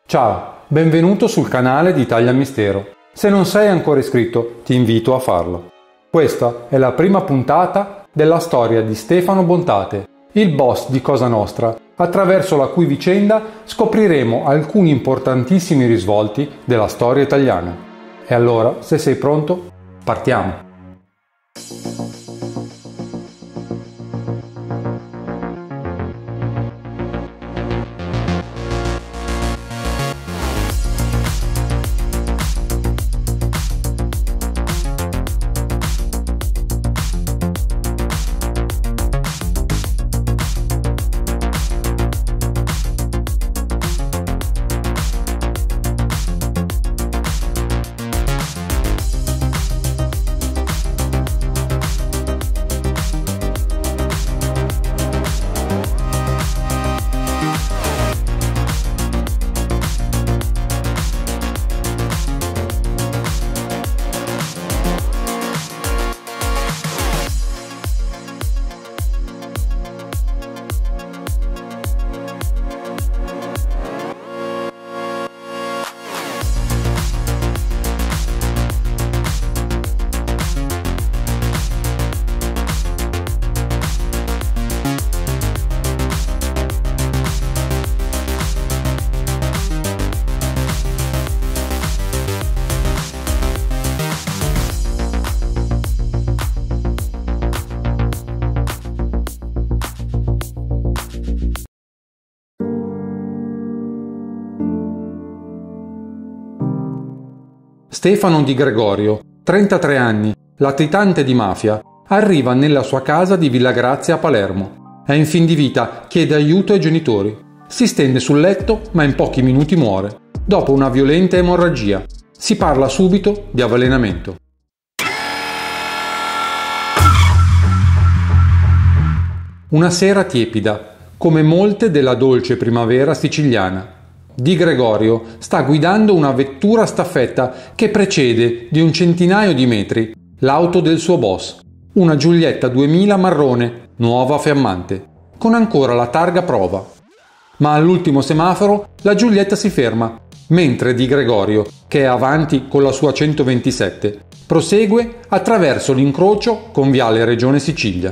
Ciao, benvenuto sul canale di Italia Mistero. Se non sei ancora iscritto, ti invito a farlo. Questa è la prima puntata della storia di Stefano Bontate, il boss di Cosa Nostra, attraverso la cui vicenda scopriremo alcuni importantissimi risvolti della storia italiana. E allora, se sei pronto, partiamo! Stefano Di Gregorio, 33 anni, latitante di mafia, arriva nella sua casa di Villa Grazia a Palermo. È in fin di vita, chiede aiuto ai genitori. Si stende sul letto, ma in pochi minuti muore, dopo una violenta emorragia. Si parla subito di avvelenamento. Una sera tiepida, come molte della dolce primavera siciliana. Di Gregorio sta guidando una vettura staffetta che precede di un centinaio di metri l'auto del suo boss, una Giulietta 2000 marrone, nuova fiammante, con ancora la targa prova. Ma all'ultimo semaforo la Giulietta si ferma, mentre Di Gregorio, che è avanti con la sua 127, prosegue attraverso l'incrocio con Viale Regione Sicilia.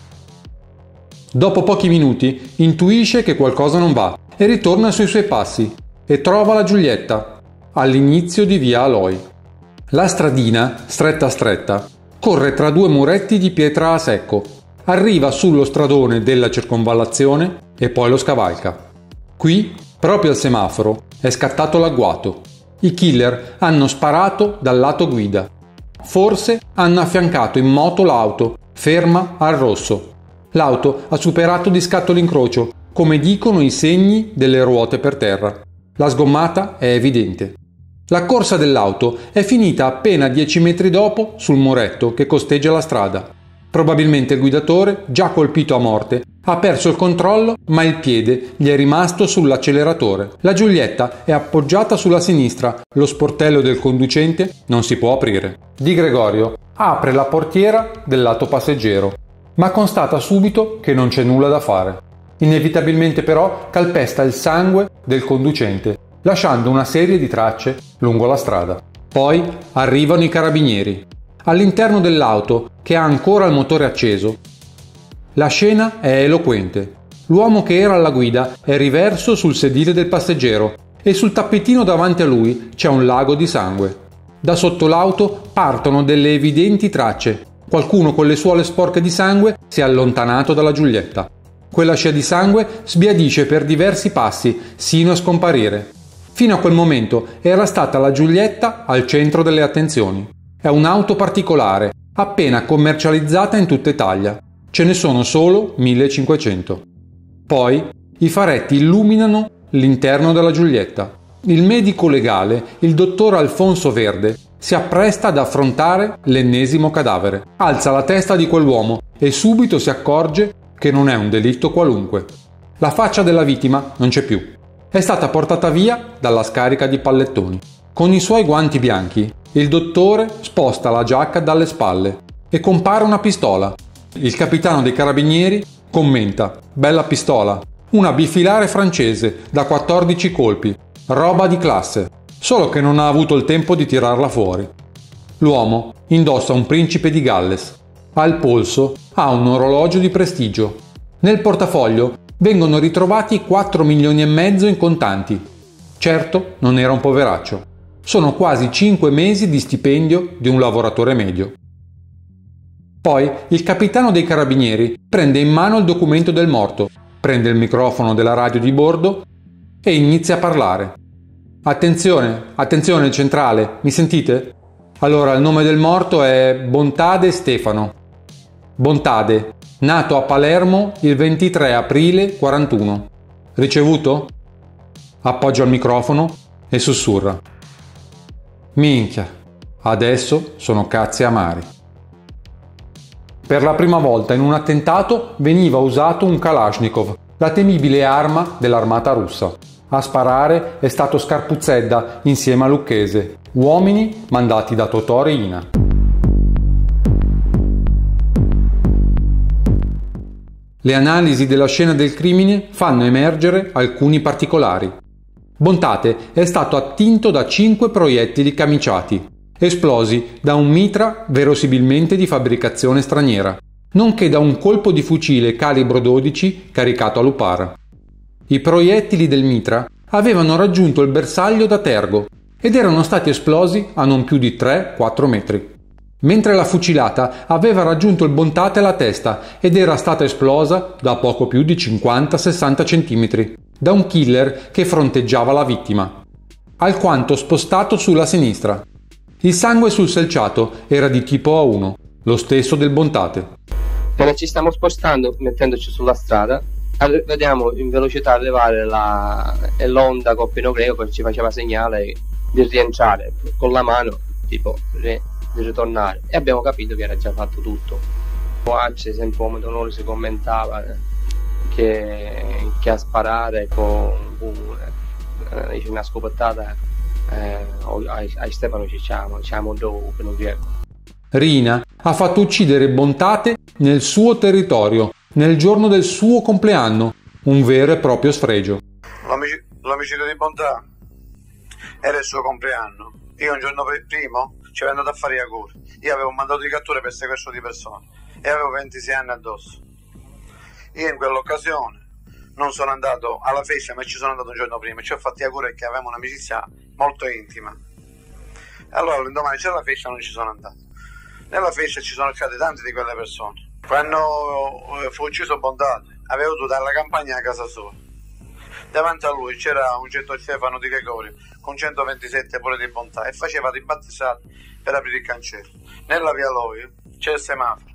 Dopo pochi minuti intuisce che qualcosa non va e ritorna sui suoi passi e trova la Giulietta all'inizio di via Aloi. La stradina, stretta, corre tra due muretti di pietra a secco, arriva sullo stradone della circonvallazione e poi lo scavalca. Qui, proprio al semaforo, è scattato l'agguato. I killer hanno sparato dal lato guida. Forse hanno affiancato in moto l'auto, ferma al rosso. L'auto ha superato di scatto l'incrocio, come dicono i segni delle ruote per terra. La sgommata è evidente. La corsa dell'auto è finita appena 10 metri dopo sul muretto che costeggia la strada. Probabilmente il guidatore, già colpito a morte, ha perso il controllo, ma il piede gli è rimasto sull'acceleratore. La Giulietta è appoggiata sulla sinistra, lo sportello del conducente non si può aprire. Di Gregorio apre la portiera del lato passeggero, ma constata subito che non c'è nulla da fare. Inevitabilmente però calpesta il sangue del conducente, lasciando una serie di tracce lungo la strada. Poi arrivano i carabinieri. All'interno dell'auto, che ha ancora il motore acceso, la scena è eloquente. L'uomo che era alla guida è riverso sul sedile del passeggero e sul tappetino davanti a lui c'è un lago di sangue. Da sotto l'auto partono delle evidenti tracce. Qualcuno con le suole sporche di sangue si è allontanato dalla Giulietta. Quella scia di sangue sbiadisce per diversi passi, sino a scomparire. Fino a quel momento era stata la Giulietta al centro delle attenzioni. È un'auto particolare, appena commercializzata in tutta Italia. Ce ne sono solo 1500. Poi i faretti illuminano l'interno della Giulietta. Il medico legale, il dottor Alfonso Verde, si appresta ad affrontare l'ennesimo cadavere. Alza la testa di quell'uomo e subito si accorge che non è un delitto qualunque. La faccia della vittima non c'è più. È stata portata via dalla scarica di pallettoni. Con i suoi guanti bianchi, il dottore sposta la giacca dalle spalle e compare una pistola. Il capitano dei carabinieri commenta: bella pistola, una bifilare francese da 14 colpi. Roba di classe, solo che non ha avuto il tempo di tirarla fuori. L'uomo indossa un principe di Galles. Al polso ha un orologio di prestigio. Nel portafoglio vengono ritrovati 4 milioni e mezzo in contanti. Certo, non era un poveraccio. Sono quasi 5 mesi di stipendio di un lavoratore medio. Poi il capitano dei carabinieri prende in mano il documento del morto, prende il microfono della radio di bordo e inizia a parlare. Attenzione, attenzione il centrale, mi sentite? Allora, il nome del morto è Bontade Stefano. Bontade, nato a Palermo il 23 aprile 41. Ricevuto? Appoggia il microfono e sussurra. Minchia, adesso sono cazzi amari. Per la prima volta in un attentato veniva usato un Kalashnikov, la temibile arma dell'armata russa. A sparare è stato Scarpuzzedda insieme a Lucchese, uomini mandati da Totò Riina. Le analisi della scena del crimine fanno emergere alcuni particolari. Bontate è stato attinto da 5 proiettili camiciati, esplosi da un mitra verosimilmente di fabbricazione straniera, nonché da un colpo di fucile calibro 12 caricato a lupara. I proiettili del mitra avevano raggiunto il bersaglio da tergo ed erano stati esplosi a non più di 3-4 metri, mentre la fucilata aveva raggiunto il Bontate alla testa ed era stata esplosa da poco più di 50-60 centimetri, da un killer che fronteggiava la vittima, alquanto spostato sulla sinistra. Il sangue sul selciato era di tipo A1, lo stesso del Bontate. Appena ci stiamo spostando, mettendoci sulla strada, vediamo in velocità arrivare l'onda con Pino Greco che ci faceva segnale di rientrare con la mano, tipo di ritornare, e abbiamo capito che era già fatto tutto. Sempre un d'onore si commentava che a sparare con una scopettata a Stefano ci siamo dopo, non riesco. Rina ha fatto uccidere Bontate nel suo territorio, nel giorno del suo compleanno, un vero e proprio sfregio. L'omicidio di Bontate era il suo compleanno. Io un giorno prima ci avevo andato a fare i auguri. Io avevo un mandato di cattura per sequestro di persone e avevo 26 anni addosso. Io in quell'occasione non sono andato alla festa, ma ci sono andato un giorno prima, ci ho fatto gli auguri perché avevamo un'amicizia molto intima. Allora l'indomani c'era la festa e non ci sono andato. Nella festa ci sono state tante di quelle persone. Quando fu ucciso Bontate, avevo dovuto alla campagna a casa sua. Davanti a lui c'era un certo Stefano Di Gregorio con 127 pure di Bontate e faceva dei battesati per aprire il cancello. Nella via Loio c'è il semaforo.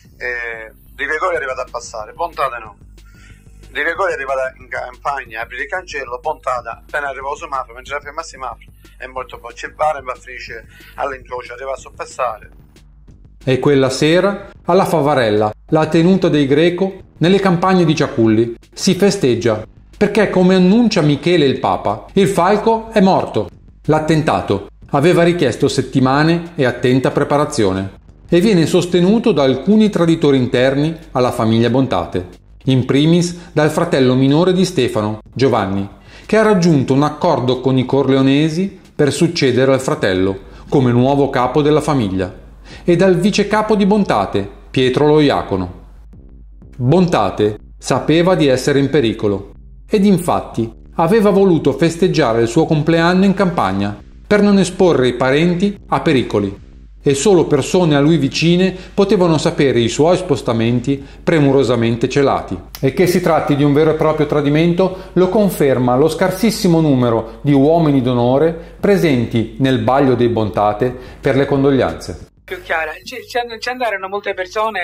Di Gregorio è arrivato a passare, Bontate no. Di Gregorio è arrivato in campagna a aprire il cancello, Bontate appena arrivò al semaforo, mentre era fermato il semaforo è morto poi. C'è il bar e va a finisce all'incrocio, arriva a sorpassare. E quella sera, alla Favarella, la tenuta dei Greco, nelle campagne di Ciaculli, si festeggia, perché come annuncia Michele il Papa, il falco è morto. L'attentato aveva richiesto settimane e attenta preparazione e viene sostenuto da alcuni traditori interni alla famiglia Bontate, in primis dal fratello minore di Stefano, Giovanni, che ha raggiunto un accordo con i Corleonesi per succedere al fratello come nuovo capo della famiglia, e dal vicecapo di Bontate, Pietro lo Iacono. Bontate sapeva di essere in pericolo ed infatti aveva voluto festeggiare il suo compleanno in campagna per non esporre i parenti a pericoli, e solo persone a lui vicine potevano sapere i suoi spostamenti premurosamente celati. E che si tratti di un vero e proprio tradimento lo conferma lo scarsissimo numero di uomini d'onore presenti nel baglio dei Bontate per le condoglianze. Più chiara, ci andarono molte persone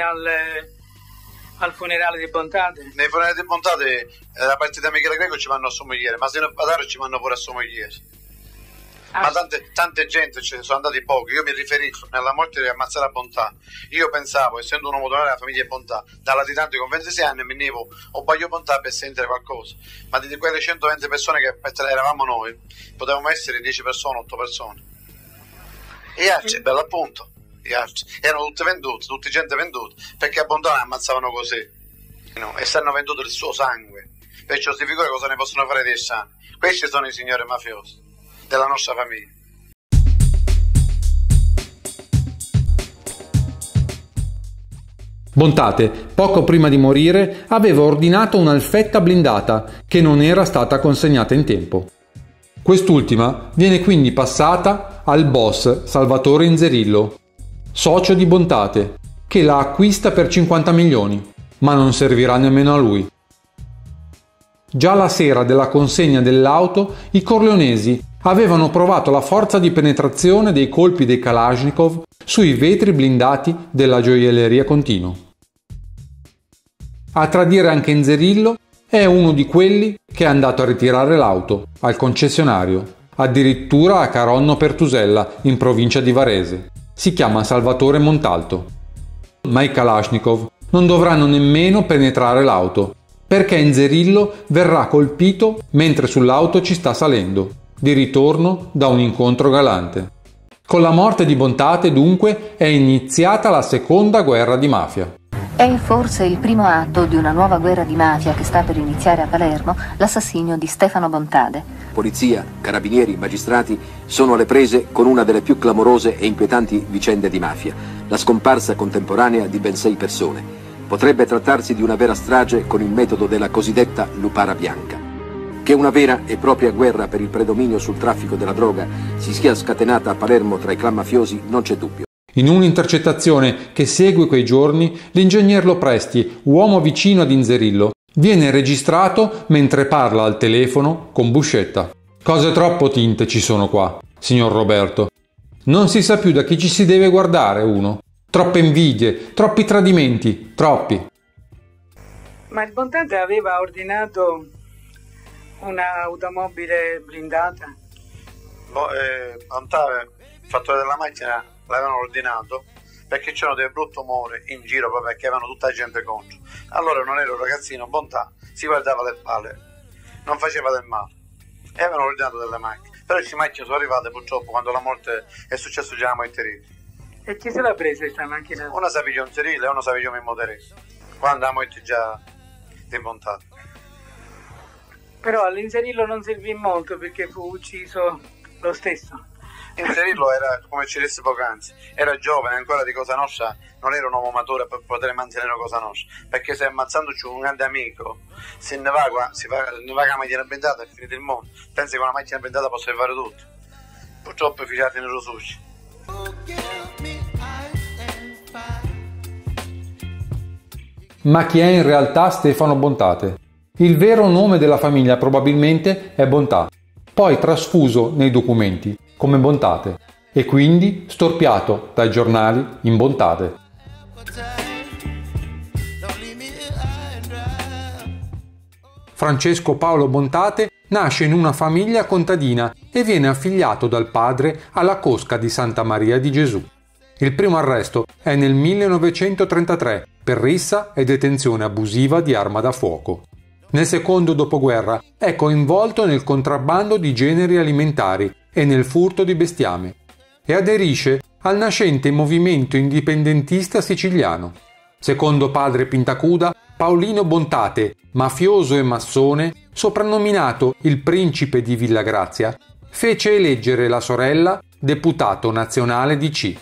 al funerale di Bontate. Nei funerali di Bontate da parte di Michele Greco ci vanno a somigliere, ma se non Padaro ci vanno pure a somigliere. Ma tante gente ce ne sono andati pochi. Io mi riferisco nella morte di ammazzare a Bontate. Io pensavo, essendo un uomo d'onore della famiglia Bontate, da latitante con 26 anni mi nevo o Baglio Bontate per sentire qualcosa, ma di quelle 120 persone che eravamo noi potevamo essere 10 persone, 8 persone, e gli altri per l'appunto gli altri erano tutti venduti, tutti gente venduta, perché a Bontate ammazzavano così, no? E stanno venduto il suo sangue perciò si figura cosa ne possono fare 10 anni. Questi sono i signori mafiosi della nostra famiglia. Bontate, poco prima di morire, aveva ordinato un'Alfetta blindata che non era stata consegnata in tempo. Quest'ultima viene quindi passata al boss Salvatore Inzerillo, socio di Bontate, che la acquista per 50 milioni, ma non servirà nemmeno a lui. Già la sera della consegna dell'auto, i corleonesi avevano provato la forza di penetrazione dei colpi dei Kalashnikov sui vetri blindati della gioielleria Contino. A tradire anche Inzerillo è uno di quelli che è andato a ritirare l'auto al concessionario, addirittura a Caronno Pertusella, in provincia di Varese. Si chiama Salvatore Montalto. Ma i Kalashnikov non dovranno nemmeno penetrare l'auto, perché Inzerillo verrà colpito mentre sull'auto ci sta salendo, di ritorno da un incontro galante. Con la morte di Bontate, dunque, è iniziata la seconda guerra di mafia. È forse il primo atto di una nuova guerra di mafia che sta per iniziare a Palermo, l'assassinio di Stefano Bontade. Polizia, carabinieri, magistrati sono alle prese con una delle più clamorose e inquietanti vicende di mafia, la scomparsa contemporanea di ben 6 persone. Potrebbe trattarsi di una vera strage con il metodo della cosiddetta lupara bianca. Che una vera e propria guerra per il predominio sul traffico della droga si sia scatenata a Palermo tra i clan mafiosi non c'è dubbio. In un'intercettazione che segue quei giorni, l'ingegner Lopresti, uomo vicino ad Inzerillo, viene registrato mentre parla al telefono con Buscetta. Cose troppo tinte ci sono qua, signor Roberto. Non si sa più da chi ci si deve guardare uno. Troppe invidie, troppi tradimenti, troppi. Ma il Bontate aveva ordinato un'automobile blindata? Bontate, il fattore della macchina, l'avevano ordinato perché c'erano dei brutti umori in giro proprio perché avevano tutta la gente contro. Allora non era un ragazzino, Bontà, si guardava le palle, non faceva del male e avevano ordinato delle macchine. Però queste macchine sono arrivate purtroppo quando la morte è successo già a Moitteriti. E chi se l'ha presa questa macchina? Una sa pigliò un Zerillo e una sa pigliò Mimmo Teresi, quando la morte già di Bontà. Però all'Inzerillo non servì molto perché fu ucciso lo stesso. Inzerillo era, come ci disse poc'anzi, era giovane, ancora di Cosa Nostra, non era un uomo maturo per poter mantenere Cosa Nostra, perché se ammazzandoci un grande amico, se ne va con la macchina blindata è finito il mondo. Pensi che una macchina blindata possa fare tutto. Purtroppo i figli finito sushi. Ma chi è in realtà Stefano Bontate? Il vero nome della famiglia probabilmente è Bontà, poi trasfuso nei documenti come Bontate e quindi storpiato dai giornali in Bontate. Francesco Paolo Bontate nasce in una famiglia contadina e viene affiliato dal padre alla cosca di Santa Maria di Gesù. Il primo arresto è nel 1933 per rissa e detenzione abusiva di arma da fuoco. Nel secondo dopoguerra è coinvolto nel contrabbando di generi alimentari e nel furto di bestiame e aderisce al nascente movimento indipendentista siciliano. Secondo padre Pintacuda, Paolino Bontate, mafioso e massone, soprannominato il principe di Villagrazia, fece eleggere la sorella deputato nazionale DC.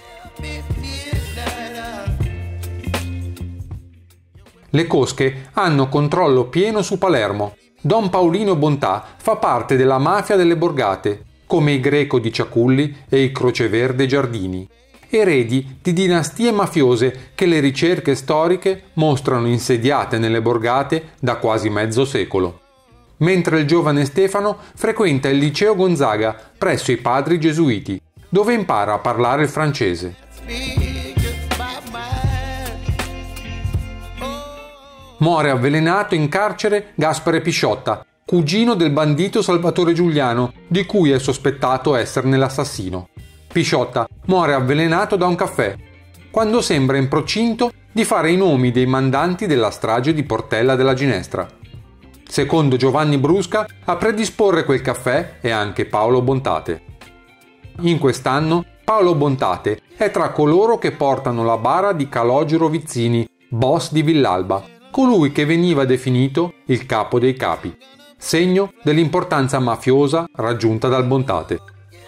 Le cosche hanno controllo pieno su Palermo. Don Paolino Bontà fa parte della mafia delle Borgate, come i Greco di Ciaculli e i Croceverde Giardini, eredi di dinastie mafiose che le ricerche storiche mostrano insediate nelle Borgate da quasi mezzo secolo. Mentre il giovane Stefano frequenta il liceo Gonzaga presso i padri gesuiti, dove impara a parlare il francese. Muore avvelenato in carcere Gaspare Pisciotta, cugino del bandito Salvatore Giuliano, di cui è sospettato esserne l'assassino. Pisciotta muore avvelenato da un caffè, quando sembra in procinto di fare i nomi dei mandanti della strage di Portella della Ginestra. Secondo Giovanni Brusca, a predisporre quel caffè è anche Paolo Bontate. In quest'anno Paolo Bontate è tra coloro che portano la bara di Calogero Vizzini, boss di Villalba, colui che veniva definito il capo dei capi, segno dell'importanza mafiosa raggiunta dal Bontate.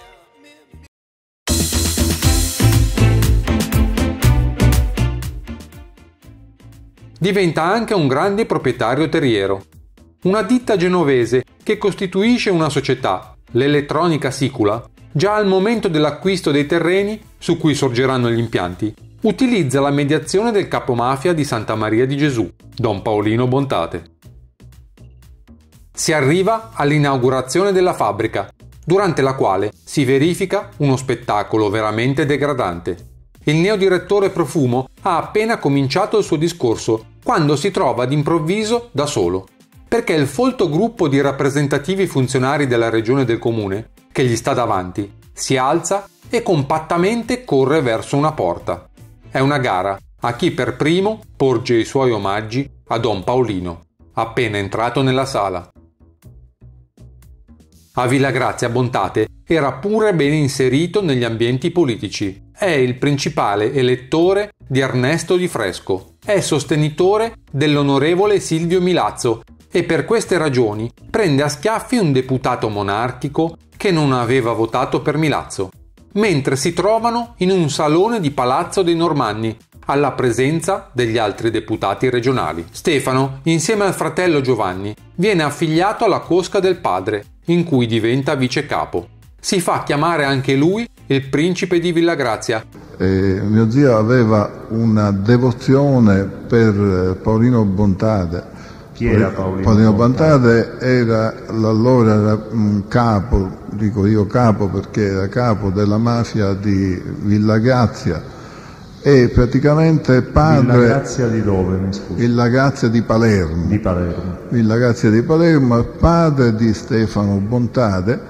Diventa anche un grande proprietario terriero. Una ditta genovese che costituisce una società, l'Elettronica Sicula, già al momento dell'acquisto dei terreni su cui sorgeranno gli impianti, utilizza la mediazione del capomafia di Santa Maria di Gesù, Don Paolino Bontate. Si arriva all'inaugurazione della fabbrica, durante la quale si verifica uno spettacolo veramente degradante. Il neodirettore Profumo ha appena cominciato il suo discorso quando si trova d'improvviso da solo, perché il folto gruppo di rappresentativi funzionari della regione del comune, che gli sta davanti, si alza e compattamente corre verso una porta. È una gara a chi per primo porge i suoi omaggi a Don Paolino, appena entrato nella sala. A Villagrazia Bontate era pure ben inserito negli ambienti politici. È il principale elettore di Ernesto Di Fresco. È sostenitore dell'onorevole Silvio Milazzo e per queste ragioni prende a schiaffi un deputato monarchico che non aveva votato per Milazzo, mentre si trovano in un salone di Palazzo dei Normanni, alla presenza degli altri deputati regionali. Stefano, insieme al fratello Giovanni, viene affiliato alla cosca del padre, in cui diventa vicecapo. Si fa chiamare anche lui il principe di Villagrazia. Mio zio aveva una devozione per Paolino Bontate. Chi era Paolino? Paolino Bontate era l'allora capo, dico io capo perché era capo della mafia di Villagrazia e praticamente padre... Villagrazia di dove, mi scusi? Villagrazia di Palermo. Di Palermo. Villagrazia di Palermo, padre di Stefano Bontate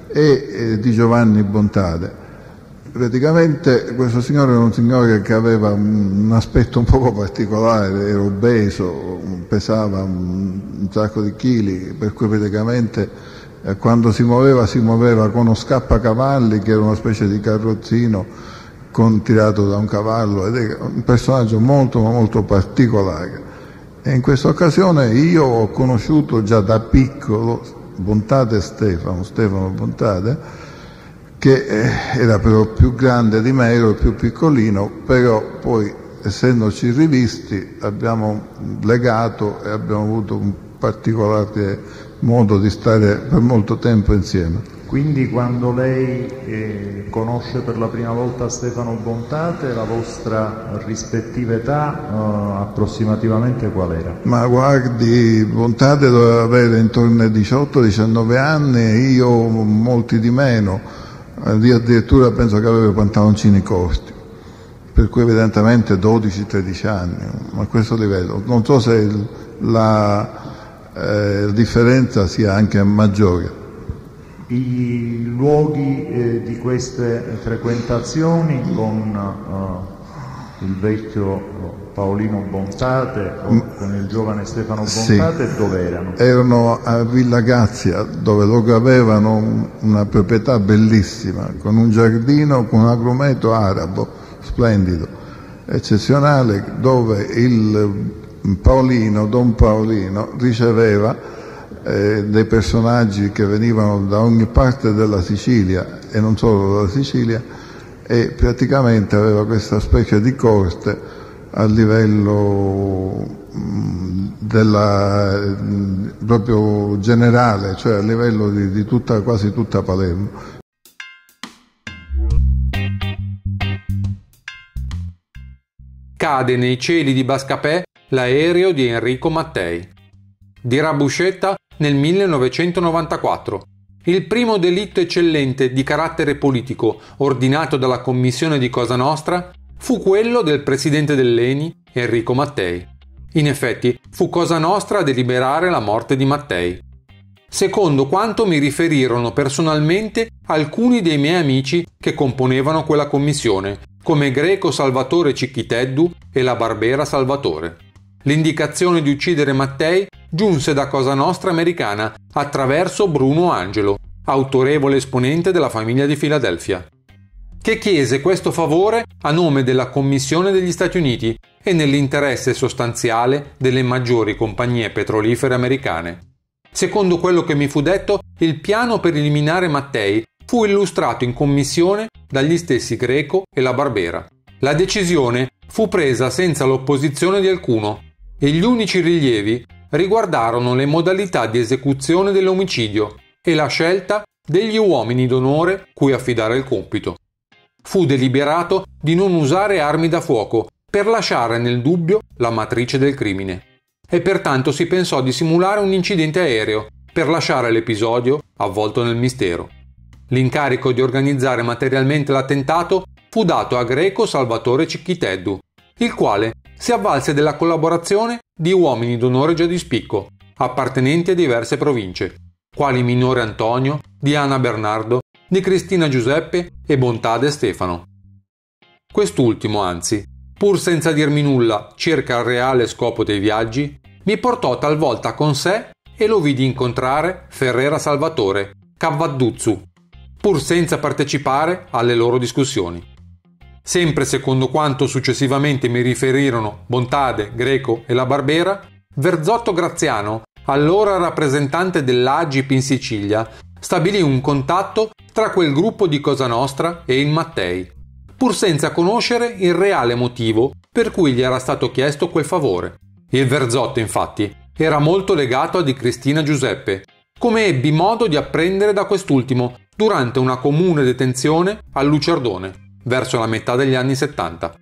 e di Giovanni Bontate. Praticamente questo signore era un signore che aveva un aspetto un poco particolare, era obeso, pesava un sacco di chili, per cui praticamente quando si muoveva con uno scappacavalli che era una specie di carrozzino tirato da un cavallo, ed è un personaggio molto molto particolare. E in questa occasione io ho conosciuto già da piccolo Bontate Stefano Bontate, che era però più grande di me, ero più piccolino, però poi essendoci rivisti abbiamo legato e abbiamo avuto un particolare modo di stare per molto tempo insieme. Quindi quando lei conosce per la prima volta Stefano Bontate, la vostra rispettiva età approssimativamente qual era? Ma guardi, Bontate doveva avere intorno ai 18-19 anni e io molti di meno. Io addirittura penso che avevo i pantaloncini corti, per cui evidentemente 12-13 anni, a questo livello. Non so se la differenza sia anche maggiore. I luoghi di queste frequentazioni con il vecchio Paolino Bontate o con il giovane Stefano Bontate, sì, dove erano? Erano a Villagrazia, dove loro avevano una proprietà bellissima, con un giardino, con un agrumeto arabo splendido, eccezionale, dove il Paolino, Don Paolino, riceveva dei personaggi che venivano da ogni parte della Sicilia e non solo dalla Sicilia, e praticamente aveva questa specie di corte a livello proprio generale, cioè a livello di quasi tutta Palermo. Cade nei cieli di Bascapè l'aereo di Enrico Mattei. Dirà Buscetta nel 1994. Il primo delitto eccellente di carattere politico ordinato dalla commissione di Cosa Nostra fu quello del presidente dell'ENI, Enrico Mattei. In effetti, fu Cosa Nostra a deliberare la morte di Mattei. Secondo quanto mi riferirono personalmente alcuni dei miei amici che componevano quella commissione, come Greco Salvatore Cicchiteddu e la Barbera Salvatore. L'indicazione di uccidere Mattei giunse da Cosa Nostra americana attraverso Bruno Angelo, autorevole esponente della famiglia di Filadelfia. che chiese questo favore a nome della Commissione degli Stati Uniti e nell'interesse sostanziale delle maggiori compagnie petrolifere americane. Secondo quello che mi fu detto, il piano per eliminare Mattei fu illustrato in commissione dagli stessi Greco e La Barbera. La decisione fu presa senza l'opposizione di alcuno e gli unici rilievi riguardarono le modalità di esecuzione dell'omicidio e la scelta degli uomini d'onore cui affidare il compito. Fu deliberato di non usare armi da fuoco per lasciare nel dubbio la matrice del crimine e pertanto si pensò di simulare un incidente aereo per lasciare l'episodio avvolto nel mistero. L'incarico di organizzare materialmente l'attentato fu dato a Greco Salvatore Cicchiteddu, il quale si avvalse della collaborazione di uomini d'onore già di spicco, appartenenti a diverse province, quali Minore Antonio, Diana Bernardo, Di Cristina Giuseppe e Bontade Stefano. Quest'ultimo, anzi, pur senza dirmi nulla circa il reale scopo dei viaggi, mi portò talvolta con sé e lo vidi incontrare Ferrera Salvatore, Cavvadduzzu, pur senza partecipare alle loro discussioni. Sempre secondo quanto successivamente mi riferirono Bontade, Greco e La Barbera, Verzotto Graziano, allora rappresentante dell'Agip in Sicilia, stabilì un contatto tra quel gruppo di Cosa Nostra e il Mattei, pur senza conoscere il reale motivo per cui gli era stato chiesto quel favore. Il Verzotto, infatti, era molto legato a Di Cristina Giuseppe, come ebbi modo di apprendere da quest'ultimo durante una comune detenzione a Lucerdone, verso la metà degli anni 70.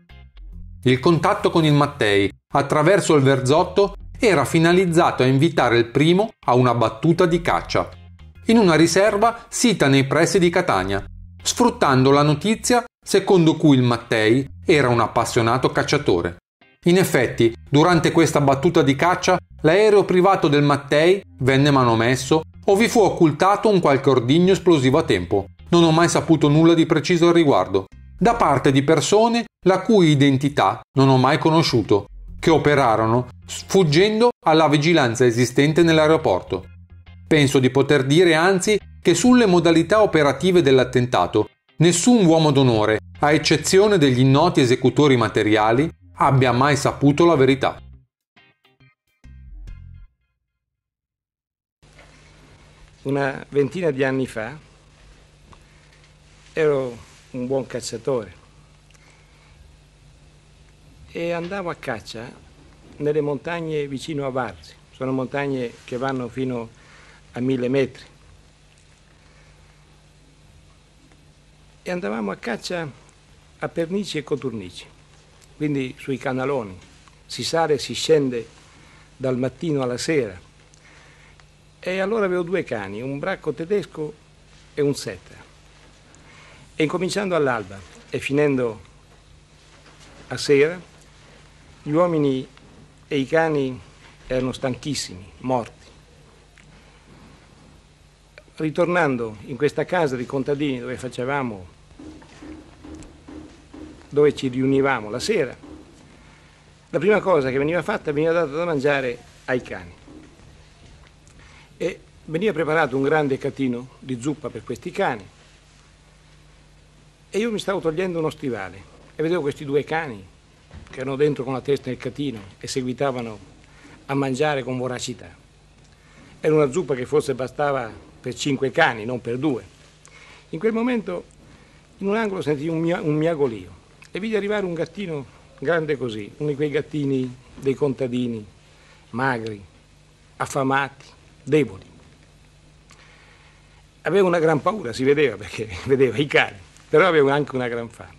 Il contatto con il Mattei, attraverso il Verzotto, era finalizzato a invitare il primo a una battuta di caccia, in una riserva sita nei pressi di Catania, sfruttando la notizia secondo cui il Mattei era un appassionato cacciatore. In effetti, durante questa battuta di caccia, l'aereo privato del Mattei venne manomesso o vi fu occultato un qualche ordigno esplosivo a tempo. Non ho mai saputo nulla di preciso al riguardo, da parte di persone la cui identità non ho mai conosciuto, che operarono sfuggendo alla vigilanza esistente nell'aeroporto. Penso di poter dire anzi che sulle modalità operative dell'attentato nessun uomo d'onore, a eccezione degli noti esecutori materiali, abbia mai saputo la verità. Una ventina di anni fa ero un buon cacciatore e andavo a caccia nelle montagne vicino a Varzi. Sono montagne che vanno fino a 1000 metri. E andavamo a caccia a Pernici e Coturnici, quindi sui canaloni. Si sale e si scende dal mattino alla sera. E allora avevo due cani, un bracco tedesco e un setter. E incominciando all'alba e finendo a sera, gli uomini e i cani erano stanchissimi, morti. Ritornando in questa casa di contadini dove ci riunivamo la sera, la prima cosa che veniva fatta veniva data da mangiare ai cani. E veniva preparato un grande catino di zuppa per questi cani. E io mi stavo togliendo uno stivale e vedevo questi due cani che erano dentro con la testa nel catino e seguitavano a mangiare con voracità. Era una zuppa che forse bastava per 5 cani, non per 2. In quel momento, in un angolo sentii un miagolio e vidi arrivare un gattino grande così, uno di quei gattini dei contadini, magri, affamati, deboli. Avevo una gran paura, si vedeva, perché vedeva i cani, però avevo anche una gran fame.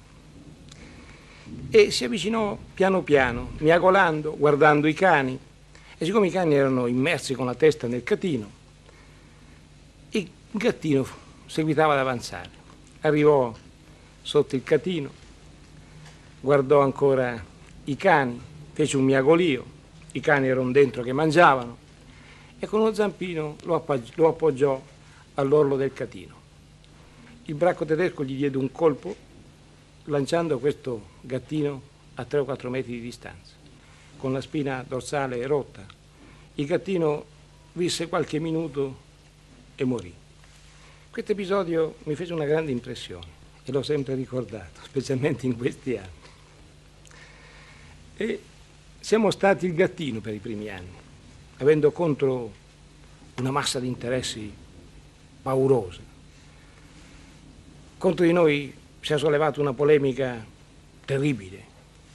E si avvicinò piano piano, miagolando, guardando i cani, e siccome i cani erano immersi con la testa nel catino, il gattino seguitava ad avanzare. Arrivò sotto il catino, guardò ancora i cani, fece un miagolio, i cani erano dentro che mangiavano, e con uno zampino lo appoggiò all'orlo del catino. Il bracco tedesco gli diede un colpo, lanciando questo gattino a 3 o 4 metri di distanza, con la spina dorsale rotta. Il gattino visse qualche minuto e morì. Questo episodio mi fece una grande impressione e l'ho sempre ricordato, specialmente in questi anni. E siamo stati il gattino per i primi anni, avendo contro una massa di interessi paurosa. Contro di noi si è sollevata una polemica terribile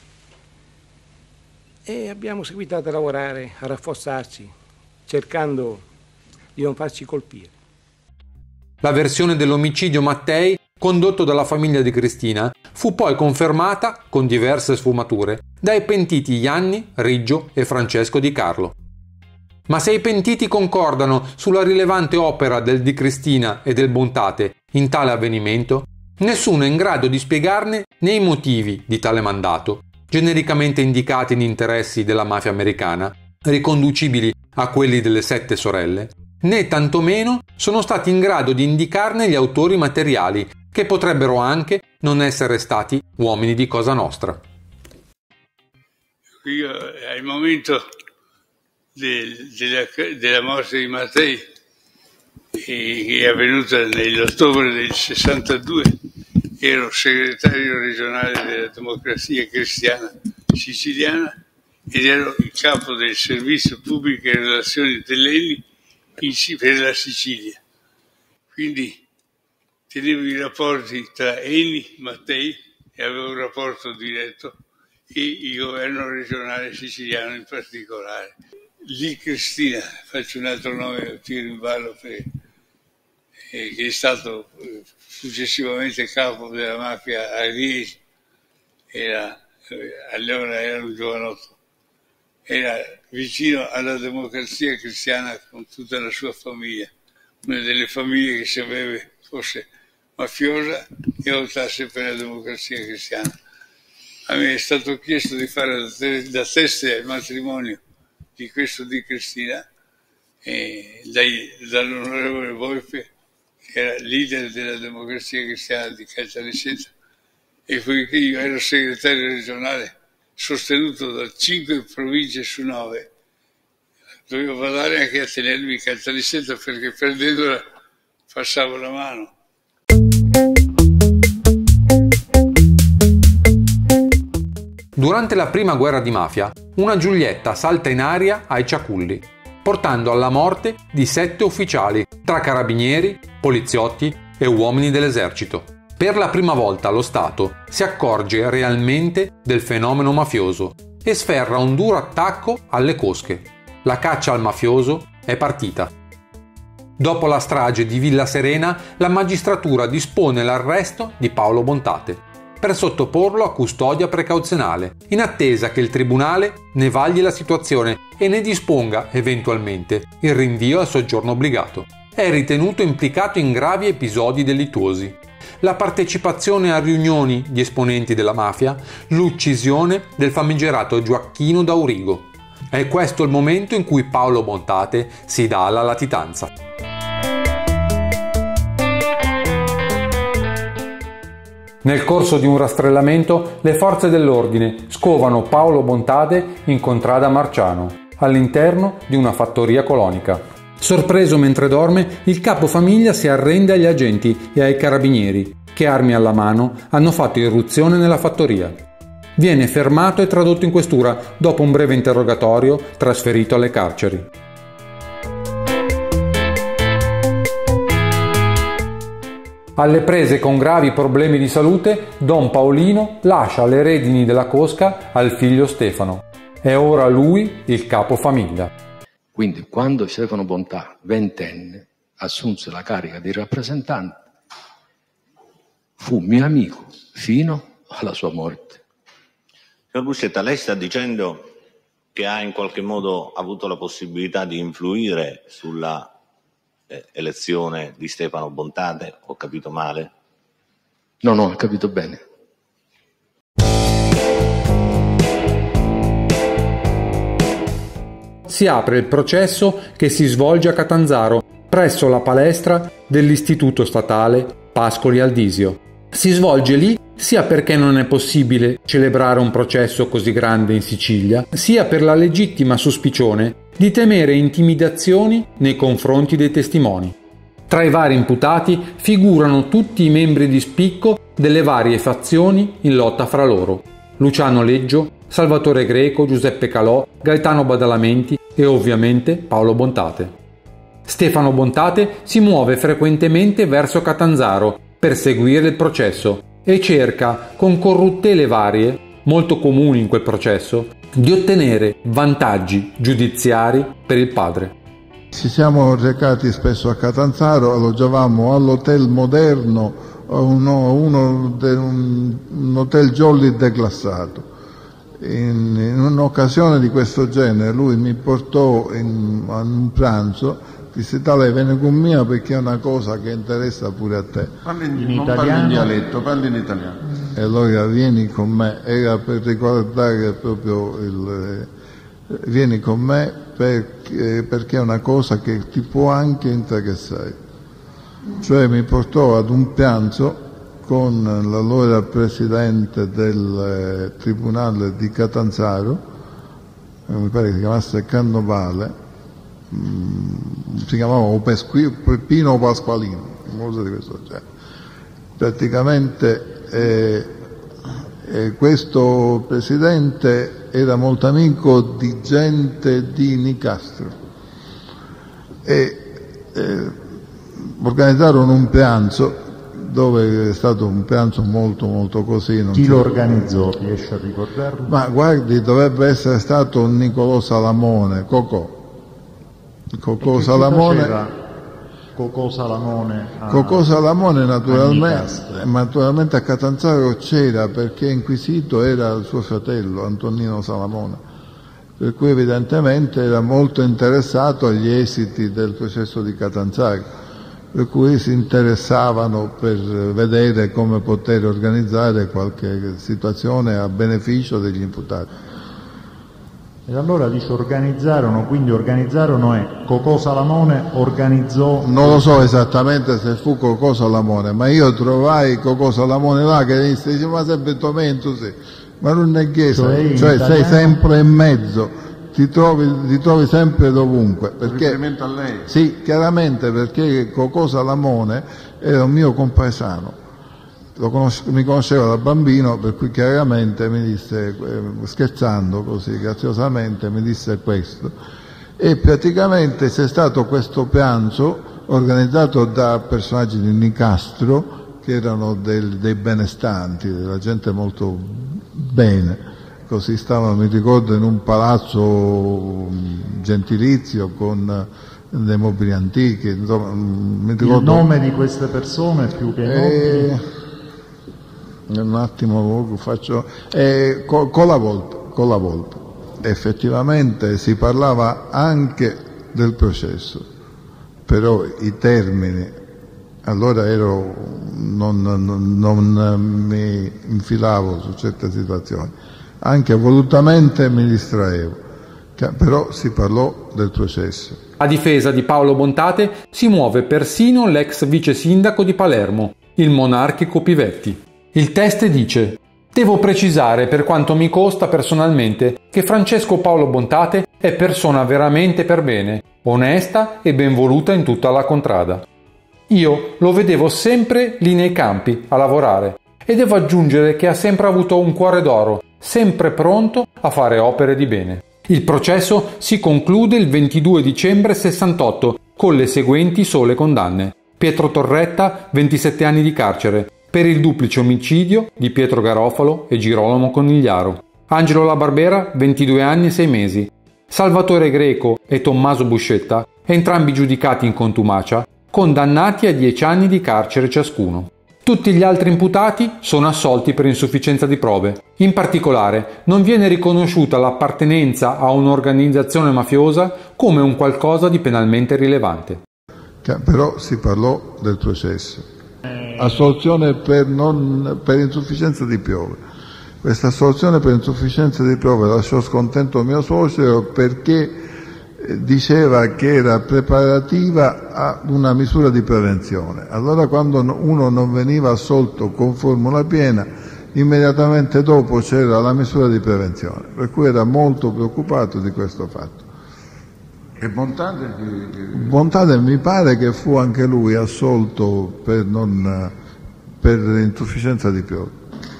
e abbiamo seguitato a lavorare, a rafforzarci, cercando di non farci colpire. La versione dell'omicidio Mattei, condotto dalla famiglia di Cristina, fu poi confermata, con diverse sfumature, dai pentiti Ianni, Riggio e Francesco Di Carlo. Ma se i pentiti concordano sulla rilevante opera del Di Cristina e del Bontate in tale avvenimento, nessuno è in grado di spiegarne né i motivi di tale mandato, genericamente indicati in interessi della mafia americana, riconducibili a quelli delle 7 sorelle, né tantomeno sono stati in grado di indicarne gli autori materiali, che potrebbero anche non essere stati uomini di Cosa Nostra. Io, al momento della morte di Mattei, che è avvenuta nell'ottobre del 62, ero segretario regionale della Democrazia Cristiana Siciliana ed ero il capo del servizio pubbliche relazioni dell'ENI per la Sicilia. Quindi tenevo i rapporti tra Eni, Mattei, e avevo un rapporto diretto, e il governo regionale siciliano in particolare. Lì Cristina, faccio un altro nome, tiro in ballo, che è stato successivamente capo della mafia a Riesi, allora era un giovanotto, era vicino alla Democrazia Cristiana con tutta la sua famiglia, una delle famiglie che sapeva fosse mafiosa e votasse per la Democrazia Cristiana. A me è stato chiesto di fare da teste al matrimonio di questo Di Cristina dall'onorevole Volpe, che era leader della Democrazia Cristiana di Caltanissetta, e poiché io ero segretario regionale sostenuto da 5 province su 9, dovevo badare anche a tenermi Caltanissetta, perché perdendola passavo la mano. Durante la prima guerra di mafia, una Giulietta salta in aria ai Ciaculli, portando alla morte di 7 ufficiali, tra carabinieri, poliziotti e uomini dell'esercito. Per la prima volta lo Stato si accorge realmente del fenomeno mafioso e sferra un duro attacco alle cosche. La caccia al mafioso è partita. Dopo la strage di Villa Serena, la magistratura dispone l'arresto di Paolo Bontate per sottoporlo a custodia precauzionale, in attesa che il tribunale ne vagli la situazione e ne disponga eventualmente il rinvio al soggiorno obbligato. È ritenuto implicato in gravi episodi delittuosi: la partecipazione a riunioni di esponenti della mafia, l'uccisione del famigerato Gioacchino Daurigo. È questo il momento in cui Paolo Bontate si dà alla latitanza. Nel corso di un rastrellamento, le forze dell'ordine scovano Paolo Bontate in contrada Marciano, all'interno di una fattoria colonica. Sorpreso mentre dorme, il capofamiglia si arrende agli agenti e ai carabinieri, che armi alla mano hanno fatto irruzione nella fattoria. Viene fermato e tradotto in questura dopo un breve interrogatorio, trasferito alle carceri. Alle prese con gravi problemi di salute, Don Paolino lascia le redini della cosca al figlio Stefano. È ora lui il capofamiglia. Quindi, quando Stefano Bontà, ventenne, assunse la carica di rappresentante, fu mio amico fino alla sua morte. Signor Buscetta, lei sta dicendo che ha in qualche modo avuto la possibilità di influire sulla elezione di Stefano Bontate? Ho capito male? No, ho capito bene. Si apre il processo che si svolge a Catanzaro, presso la palestra dell'Istituto Statale Pascoli Aldisio. Si svolge lì sia perché non è possibile celebrare un processo così grande in Sicilia, sia per la legittima suspicione di temere intimidazioni nei confronti dei testimoni. Tra i vari imputati figurano tutti i membri di spicco delle varie fazioni in lotta fra loro: Luciano Leggio, Salvatore Greco, Giuseppe Calò, Gaetano Badalamenti e ovviamente Paolo Bontate. Stefano Bontate si muove frequentemente verso Catanzaro per seguire il processo e cerca, con corruttele varie, molto comuni in quel processo, di ottenere vantaggi giudiziari per il padre. Ci siamo recati spesso a Catanzaro, alloggiavamo all'hotel Moderno, un hotel jolly declassato. In un'occasione di questo genere lui mi portò a un pranzo, disse: "Tale, vieni con me perché è una cosa che interessa pure a te." Non parli in dialetto, parli in italiano. E allora vieni con me, era per ricordare proprio vieni con me perché è una cosa che ti può anche interessare. Cioè mi portò ad un pranzo con l'allora presidente del tribunale di Catanzaro, mi pare che si chiamasse Cannavale, si chiamava Peppino Pasqualino, una cosa di questo genere. Praticamente questo presidente era molto amico di gente di Nicastro e organizzarono un pranzo dove è stato un pranzo molto molto così. Chi lo organizzò? Riesce a ricordarlo? Ma guardi, dovrebbe essere stato Niccolò Salamone, Cocò Salamone. Cocò Salamone naturalmente a Catanzaro c'era perché inquisito era il suo fratello Antonino Salamone, per cui evidentemente era molto interessato agli esiti del processo di Catanzaro, per cui si interessavano per vedere come poter organizzare qualche situazione a beneficio degli imputati. E allora dice organizzarono e Cocò Salamone organizzò... Non lo so esattamente se fu Cocò Salamone, ma io trovai Cocò Salamone là che dice: "Ma sempre Tomento sì", ma non è che cioè sei sempre in mezzo, ti trovi sempre dovunque. Perché, riferimento a lei? Sì, chiaramente, perché Cocò Salamone era un mio compaesano. Mi conosceva da bambino, per cui chiaramente mi disse, scherzando così graziosamente, mi disse questo. E praticamente c'è stato questo pranzo organizzato da personaggi di Nicastro che erano dei benestanti, della gente molto bene. Così stavano, mi ricordo, in un palazzo gentilizio con dei mobili antichi. Insomma, mi ricordo... Il nome di queste persone più che noti? Un attimo faccio con la Volpe. Effettivamente si parlava anche del processo, però i termini, allora non mi infilavo su certe situazioni, anche volutamente mi distraevo, però si parlò del processo. A difesa di Paolo Bontate si muove persino l'ex vice sindaco di Palermo, il monarchico Pivetti. Il test dice: "Devo precisare, per quanto mi costa personalmente, che Francesco Paolo Bontate è persona veramente per bene, onesta e ben voluta in tutta la contrada. Io lo vedevo sempre lì nei campi a lavorare e devo aggiungere che ha sempre avuto un cuore d'oro, sempre pronto a fare opere di bene." Il processo si conclude il 22 dicembre 68 con le seguenti sole condanne: Pietro Torretta, 27 anni di carcere per il duplice omicidio di Pietro Garofalo e Girolamo Conigliaro; Angelo La Barbera, 22 anni e 6 mesi; Salvatore Greco e Tommaso Buscetta, entrambi giudicati in contumacia, condannati a 10 anni di carcere ciascuno. Tutti gli altri imputati sono assolti per insufficienza di prove. In particolare, non viene riconosciuta l'appartenenza a un'organizzazione mafiosa come un qualcosa di penalmente rilevante. Però si parlò del processo. Assoluzione per insufficienza di prove. Questa assoluzione per insufficienza di prove lasciò scontento mio suocero perché diceva che era preparativa a una misura di prevenzione. Allora quando uno non veniva assolto con formula piena, immediatamente dopo c'era la misura di prevenzione, per cui era molto preoccupato di questo fatto. E Bontate? Bontate mi pare che fu anche lui assolto per per insufficienza di piove.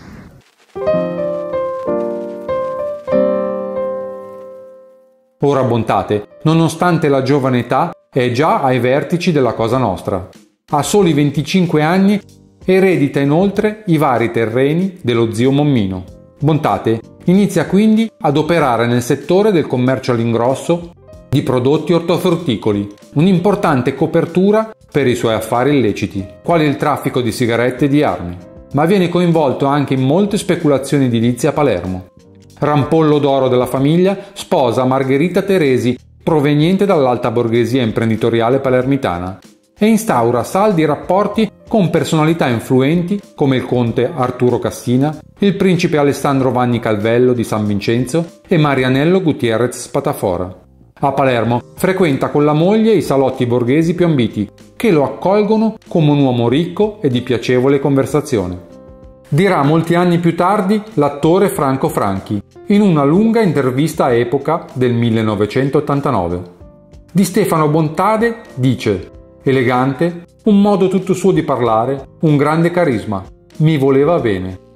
Ora Bontate, nonostante la giovane età, è già ai vertici della Cosa Nostra. A soli 25 anni eredita inoltre i vari terreni dello zio Mommino. Bontate inizia quindi ad operare nel settore del commercio all'ingrosso di prodotti ortofrutticoli, un'importante copertura per i suoi affari illeciti, quali il traffico di sigarette e di armi, ma viene coinvolto anche in molte speculazioni edilizie a Palermo. Rampollo d'oro della famiglia, sposa Margherita Teresi, proveniente dall'alta borghesia imprenditoriale palermitana, e instaura saldi rapporti con personalità influenti come il conte Arturo Cassina, il principe Alessandro Vanni Calvello di San Vincenzo e Marianello Gutierrez Spatafora. A Palermo frequenta con la moglie i salotti borghesi più ambiti, che lo accolgono come un uomo ricco e di piacevole conversazione. Dirà molti anni più tardi l'attore Franco Franchi, in una lunga intervista a Epoca del 1989. Di Stefano Bontade dice: elegante, un modo tutto suo di parlare, un grande carisma, mi voleva bene.